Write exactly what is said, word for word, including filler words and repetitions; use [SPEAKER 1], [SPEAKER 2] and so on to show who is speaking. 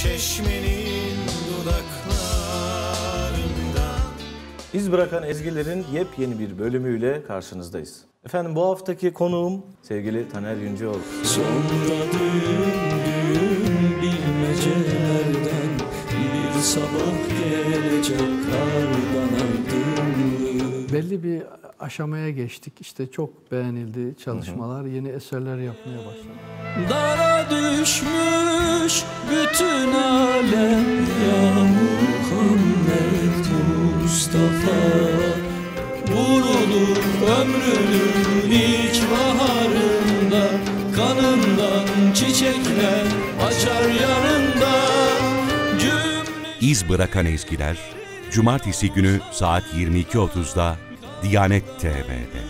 [SPEAKER 1] çeşmenin dudaklarında.
[SPEAKER 2] İz bırakan ezgilerin yepyeni bir bölümüyle karşınızdayız. Efendim bu haftaki konuğum sevgili Taner Yüncüoğlu.
[SPEAKER 1] Sonra düğün bilmecelerden bir sabah gelecek kardan aydınlığı.
[SPEAKER 3] Belli bir aşamaya geçtik. İşte çok beğenildi çalışmalar. Hı hı. Yeni eserler yapmaya başladık.
[SPEAKER 1] Dara düşmüş bütün alem ya Muhammed Mustafa. Vurulur ömrünün ilk baharında, kanından çiçekler açar yanında. Cümle...
[SPEAKER 4] İz bırakan ezgiler Cumartesi günü saat yirmi iki otuzda Diyanet T V'de.